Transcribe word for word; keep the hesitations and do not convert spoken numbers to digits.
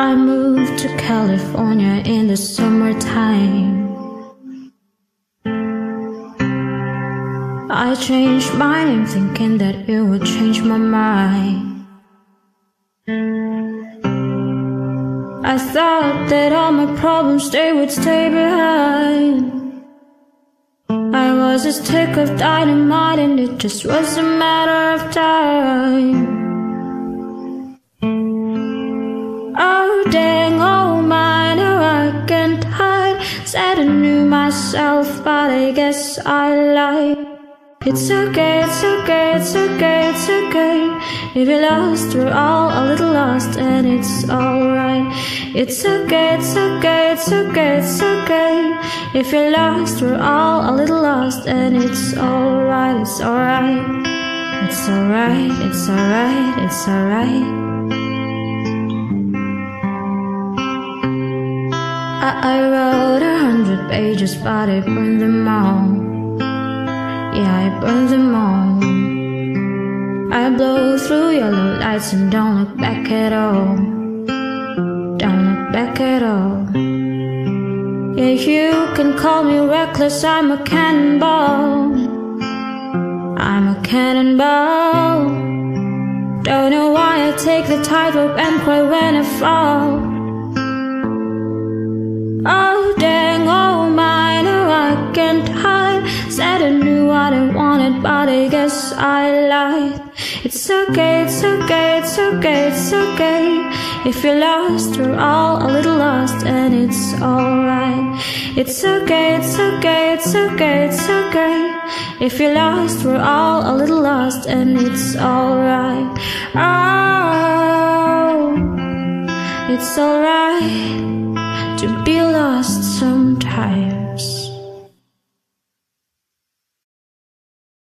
I moved to California in the summertime. I changed my name thinking that it would change my mind. I thought that all my problems, they would stay behind. I was a stick of dynamite and it just was a matter of time. Oh dang, oh my, now I can't hide. Said I knew myself, but I guess I lied. It's okay, it's okay, it's okay, it's okay. If you're lost, we're all a little lost, and it's alright. It's okay, it's okay, it's okay, it's okay. If you're lost, we're all a little lost, and it's alright, it's alright. It's alright, it's alright, it's alright. I, I wrote a hundred pages, but I burned them all. Yeah, I burned them all. I blow through yellow lights and don't look back at all. Don't look back at all. Yeah, you can call me reckless, I'm a cannonball. I'm a cannonball. Don't know why I take the tightrope and cry when I fall. Oh dang, oh my, no I can't hide. Said I knew what I wanted, but I guess I lied. It's okay, it's okay, it's okay, it's okay. If you're lost, we're all a little lost, and it's alright. It's okay, it's okay, it's okay, it's okay. If you're lost, we're all a little lost, and it's alright. Oh, it's alright to be lost sometimes.